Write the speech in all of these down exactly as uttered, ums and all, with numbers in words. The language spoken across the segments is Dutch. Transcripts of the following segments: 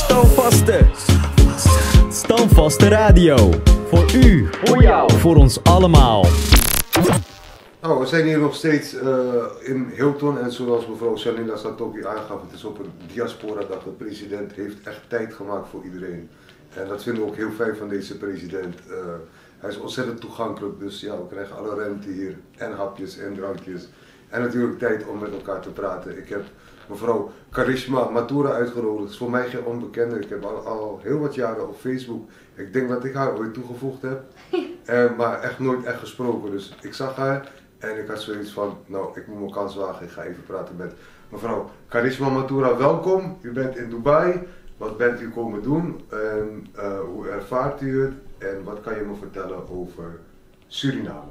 Standvaste. Standvaste radio. Voor u, voor jou, voor ons allemaal. Nou, we zijn hier nog steeds uh, in Hilton en zoals mevrouw Shanila Satoki aangaf, het is op een diaspora-dag. De president heeft echt tijd gemaakt voor iedereen. En dat vinden we ook heel fijn van deze president. Uh, hij is ontzettend toegankelijk, dus ja, we krijgen alle ruimte hier. En hapjes en drankjes. En natuurlijk tijd om met elkaar te praten. Ik heb mevrouw Karishma Mathura uitgenodigd. Dat is voor mij geen onbekende. Ik heb al, al heel wat jaren op Facebook. Ik denk dat ik haar ooit toegevoegd heb. uh, maar echt nooit echt gesproken. Dus ik zag haar. En ik had zoiets van, nou, ik moet mijn kans wagen, ik ga even praten met mevrouw Karishma Mathura. Welkom, u bent in Dubai. Wat bent u komen doen en uh, hoe ervaart u het en wat kan je me vertellen over Suriname?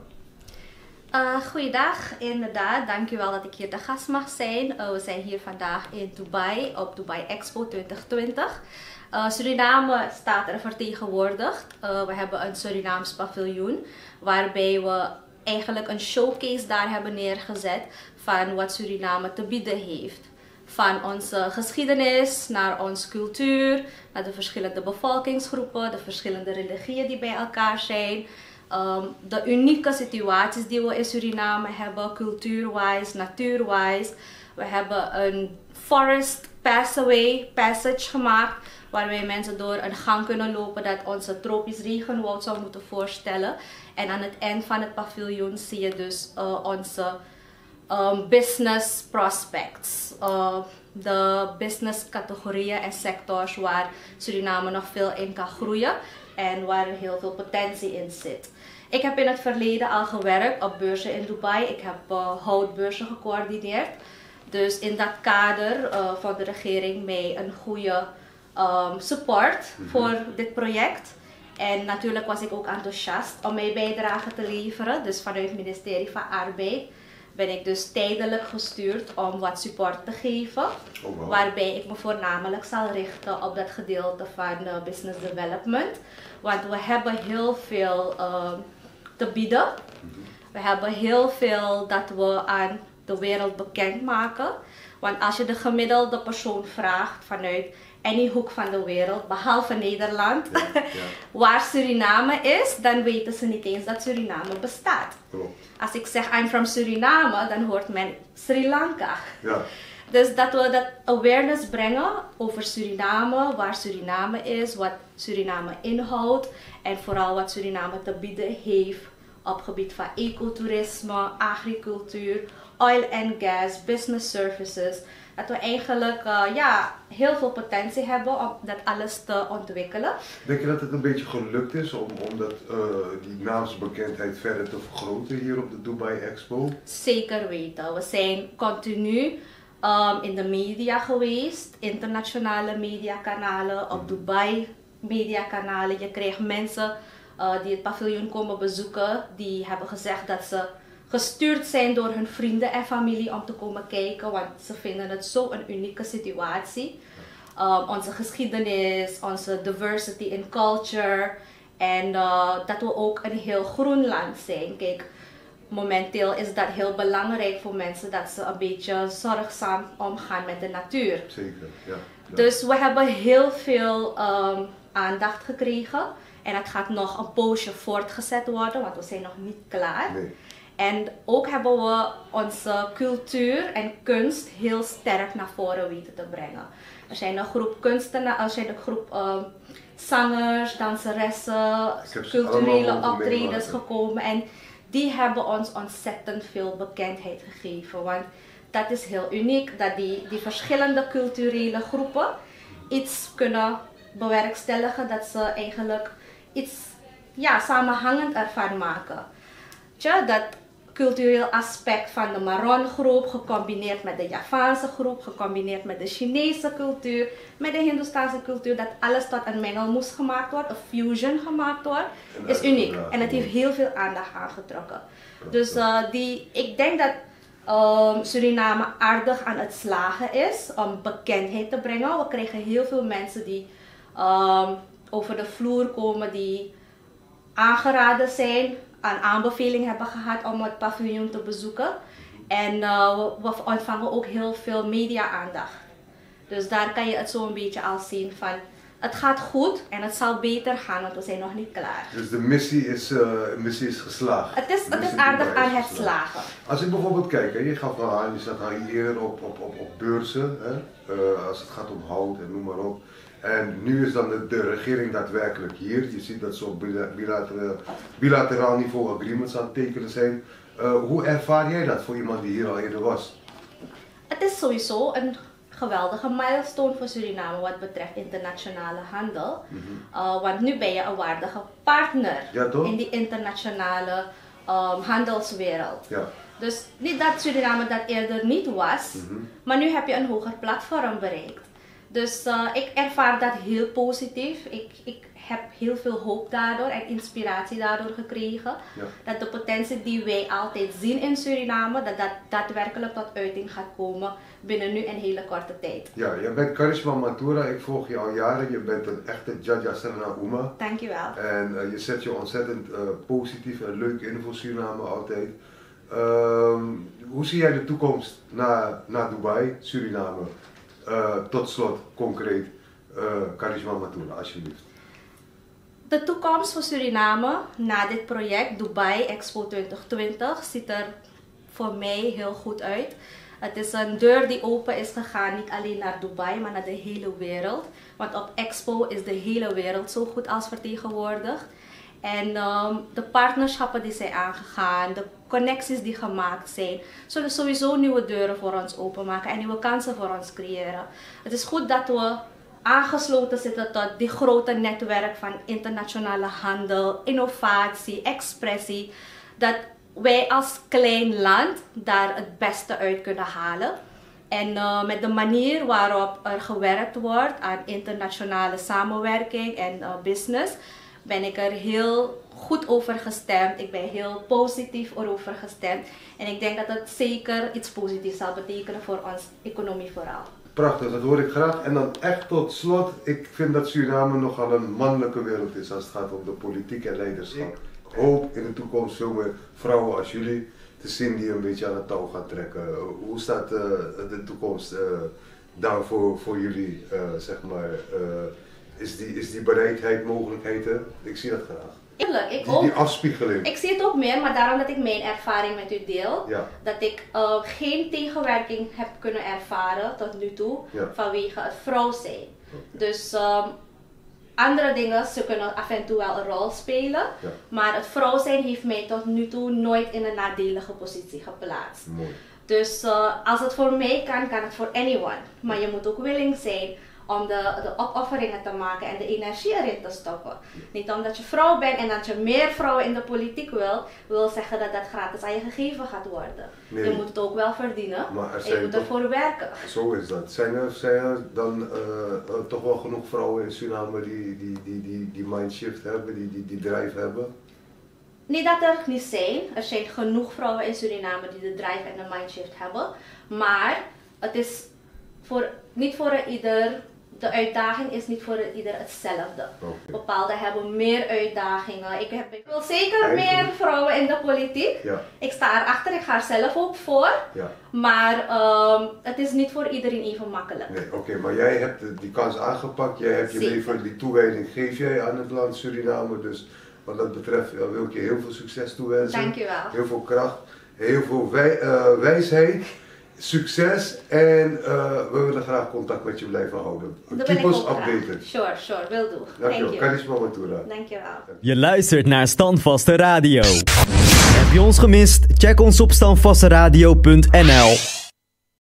Uh, goeiedag, inderdaad. Dankjewel dat ik hier te gast mag zijn. Uh, we zijn hier vandaag in Dubai op Dubai Expo twintig twintig. Uh, Suriname staat er vertegenwoordigd. Uh, we hebben een Surinaams paviljoen waarbij we eigenlijk een showcase daar hebben neergezet van wat Suriname te bieden heeft. Van onze geschiedenis naar onze cultuur, naar de verschillende bevolkingsgroepen, de verschillende religieën die bij elkaar zijn. Um, de unieke situaties die we in Suriname hebben, cultuurwijs, natuurwijs. We hebben een forest passaway, passage gemaakt, waarbij mensen door een gang kunnen lopen dat onze tropisch regenwoud zou moeten voorstellen. En aan het eind van het paviljoen zie je dus uh, onze um, business prospects. Uh, de business categorieën en sectors waar Suriname nog veel in kan groeien en waar er heel veel potentie in zit. Ik heb in het verleden al gewerkt op beurzen in Dubai. Ik heb uh, houtbeurzen gecoördineerd. Dus in dat kader uh, vond de regering mij een goede um, support mm-hmm. voor dit project. En natuurlijk was ik ook enthousiast om mijn bijdrage te leveren. Dus vanuit het ministerie van Arbeid ben ik dus tijdelijk gestuurd om wat support te geven. Oh, wow. Waarbij ik me voornamelijk zal richten op dat gedeelte van uh, business development. Want we hebben heel veel uh, te bieden. Mm-hmm. We hebben heel veel dat we aan de wereld bekendmaken. Want als je de gemiddelde persoon vraagt vanuit any hoek van de wereld, behalve Nederland, ja, ja. waar Suriname is, dan weten ze niet eens dat Suriname bestaat. Oh. Als ik zeg I'm from Suriname, dan hoort men Sri Lanka. Ja. Dus dat we dat awareness brengen over Suriname, waar Suriname is, wat Suriname inhoudt en vooral wat Suriname te bieden heeft op gebied van ecotourisme, agricultuur, oil and gas, business services. Dat we eigenlijk uh, ja, heel veel potentie hebben om dat alles te ontwikkelen. Denk je dat het een beetje gelukt is om, om dat, uh, die naamsbekendheid verder te vergroten hier op de Dubai Expo? Zeker weten. We zijn continu um, in de media geweest, internationale mediakanalen, op Dubai mediakanalen. Je krijgt mensen uh, die het paviljoen komen bezoeken, die hebben gezegd dat ze gestuurd zijn door hun vrienden en familie om te komen kijken, want ze vinden het zo een unieke situatie. Um, onze geschiedenis, onze diversity in culture en uh, dat we ook een heel groen land zijn. Kijk, momenteel is dat heel belangrijk voor mensen dat ze een beetje zorgzaam omgaan met de natuur. Zeker, ja. ja. Dus we hebben heel veel um, aandacht gekregen en het gaat nog een poosje voortgezet worden, want we zijn nog niet klaar. Nee. En ook hebben we onze cultuur en kunst heel sterk naar voren weten te brengen. Er zijn een groep kunstenaars, er zijn een groep uh, zangers, danseressen, culturele optredens gekomen. En die hebben ons ontzettend veel bekendheid gegeven. Want dat is heel uniek, dat die, die verschillende culturele groepen iets kunnen bewerkstelligen. Dat ze eigenlijk iets ja, samenhangend ervan maken. Tja, dat cultureel aspect van de Maron groep, gecombineerd met de Javaanse groep, gecombineerd met de Chinese cultuur, met de Hindoestaanse cultuur, dat alles tot een mengelmoes gemaakt wordt, een fusion gemaakt wordt, is uniek. En het heeft heel veel aandacht aangetrokken. Dus uh, die, ik denk dat um, Suriname aardig aan het slagen is om bekendheid te brengen. We krijgen heel veel mensen die um, over de vloer komen, die aangeraden zijn, een aanbeveling hebben gehad om het paviljoen te bezoeken. En uh, we, we ontvangen ook heel veel media-aandacht. Dus daar kan je het zo een beetje al zien van, het gaat goed en het zal beter gaan, want we zijn nog niet klaar. Dus de missie is, uh, missie is geslaagd? Het is, het is aardig aan het slagen. Als ik bijvoorbeeld kijk, hè, je gaf al aan, je zat al eerder op, op, op, op beurzen, hè, uh, als het gaat om hout en noem maar op. En nu is dan de, de regering daadwerkelijk hier. Je ziet dat ze op bilateraal, bilateraal niveau agreements aan het tekenen zijn. Uh, hoe ervaar jij dat voor iemand die hier al eerder was? Het is sowieso een geweldige milestone voor Suriname wat betreft internationale handel. Mm-hmm. uh, want nu ben je een waardige partner ja, in die internationale um, handelswereld. Ja. Dus niet dat Suriname dat eerder niet was, mm-hmm. maar nu heb je een hoger platform bereikt. Dus uh, ik ervaar dat heel positief. Ik, ik heb heel veel hoop daardoor en inspiratie daardoor gekregen. Ja. Dat de potentie die wij altijd zien in Suriname, dat dat daadwerkelijk tot uiting gaat komen binnen nu een hele korte tijd. Ja, je bent Karishma Mathura, ik volg je al jaren. Je bent een echte Djadja Serna Uma. Dankjewel. En uh, je zet je ontzettend uh, positief en leuk in voor Suriname altijd. Uh, hoe zie jij de toekomst naar, naar Dubai, Suriname? Uh, tot slot, concreet, uh, Karishma Mathura, alsjeblieft. De toekomst voor Suriname na dit project Dubai Expo twintig twintig ziet er voor mij heel goed uit. Het is een deur die open is gegaan, niet alleen naar Dubai, maar naar de hele wereld. Want op Expo is de hele wereld zo goed als vertegenwoordigd. En um, de partnerschappen die zijn aangegaan, de connecties die gemaakt zijn, zullen sowieso nieuwe deuren voor ons openmaken en nieuwe kansen voor ons creëren. Het is goed dat we aangesloten zitten tot die grote netwerk van internationale handel, innovatie, expressie. Dat wij als klein land daar het beste uit kunnen halen. En uh, met de manier waarop er gewerkt wordt aan internationale samenwerking en uh, business, ben ik er heel goed over gestemd. Ik ben heel positief erover gestemd. En ik denk dat het zeker iets positiefs zal betekenen voor onze economie vooral. Prachtig, dat hoor ik graag. En dan echt tot slot, ik vind dat Suriname nogal een mannelijke wereld is als het gaat om de politiek en leiderschap. Ik hoop in de toekomst veel meer vrouwen als jullie te zien die een beetje aan het touw gaan trekken. Hoe staat uh, de toekomst uh, daarvoor voor jullie, uh, zeg maar? Uh, is, die, is die bereidheid, mogelijkheden? Ik zie dat graag. Tuurlijk, ik die, ook. Die afspiegeling. Ik zie het ook meer, maar daarom dat ik mijn ervaring met u deel. Ja. Dat ik uh, geen tegenwerking heb kunnen ervaren tot nu toe, ja, vanwege het vrouw zijn. Okay. Dus um, andere dingen, ze kunnen af en toe wel een rol spelen. Ja. Maar het vrouw zijn heeft mij tot nu toe nooit in een nadelige positie geplaatst. Mooi. Dus uh, als het voor mij kan, kan het voor anyone. Maar je moet ook willing zijn om de, de opofferingen te maken en de energie erin te stoppen. Niet omdat je vrouw bent en dat je meer vrouwen in de politiek wil, wil zeggen dat dat gratis aan je gegeven gaat worden. Nee. Je moet het ook wel verdienen maar en je moet ervoor werken. Zo is dat. Zijn er, zijn er dan uh, uh, toch wel genoeg vrouwen in Suriname die die, die, die, die mindshift hebben, die, die, die drive hebben? Niet dat er niet zijn. Er zijn genoeg vrouwen in Suriname die de drive en de mindshift hebben. Maar het is voor, niet voor ieder. De uitdaging is niet voor ieder hetzelfde. Okay. Bepaalde hebben meer uitdagingen. Ik, heb, ik wil zeker Eigenlijk. meer vrouwen in de politiek. Ja. Ik sta erachter, ik ga er zelf ook voor. Ja. Maar um, het is niet voor iedereen even makkelijk. Nee, oké, okay, maar jij hebt die kans aangepakt. Jij hebt je zeker. leven, die toewijding geef jij aan het land Suriname. Dus wat dat betreft ja, wil ik je heel veel succes toewensen. Dankjewel. Heel veel kracht, heel veel wij, uh, wijsheid. Succes en uh, we willen graag contact met je blijven houden. Keep us updated. Sure, sure, will do. Dankjewel. Karishma Mathura. Dankjewel. Je luistert naar Standvaste Radio. Heb je ons gemist? Check ons op standvasteradio punt n l.